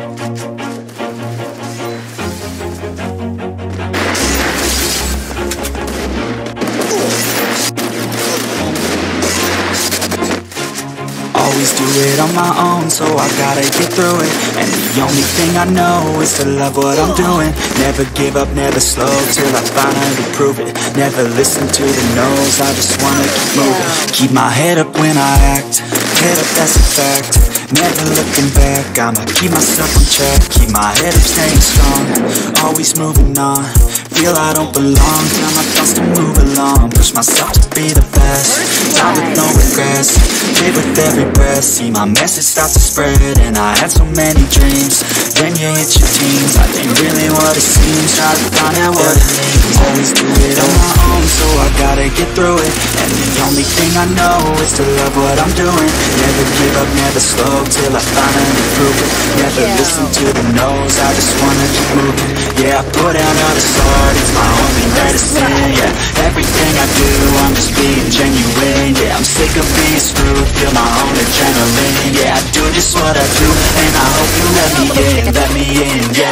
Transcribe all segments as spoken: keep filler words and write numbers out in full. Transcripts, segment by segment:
Always do it on my own, so I gotta get through it. And the only thing I know is to love what I'm doing. Never give up, never slow, till I finally prove it. Never listen to the no's, I just wanna keep moving. Keep my head up when I act, head up, that's a fact. Never looking back, I'ma keep myself on track. Keep my head up, staying strong, always moving on. Feel I don't belong, tell my thoughts to move along. Push myself to be the best, die with no regrets. Live with every breath, see my message start to spread. And I had so many dreams, then you hit your teens. I ain't really what it seems, try to find out what it means. Always do it on my own, so I gotta get through it. And the only thing I know is to love what I'm doing. Never give up, never slow, till I finally prove it. Never yeah. listen to the no's, I just wanna keep moving. Yeah, I put out all the sword, it's my only medicine. Yeah, everything I do, I'm just being genuine. Yeah, I'm sick of being screwed, feel my own adrenaline. Yeah, I do just what I do, and I hope you let me in, let me in, yeah.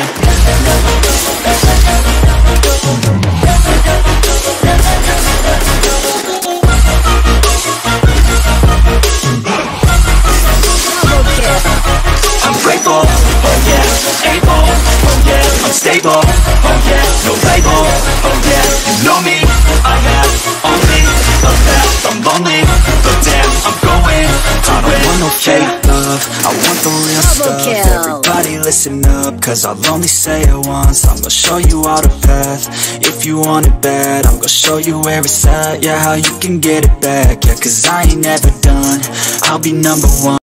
I'm grateful, oh yeah, able, oh yeah, I'm stable, oh yeah, no label, oh yeah, you know me, I have only a path, I'm lonely, but damn, I'm going to I don't win. Want no fake love, I want the real Double stuff kill. Everybody listen up, cause I'll only say it once. I'm gonna show you all the path, if you want it bad. I'm gonna show you where it's at, yeah, how you can get it back. Yeah, cause I ain't never done, I'll be number one.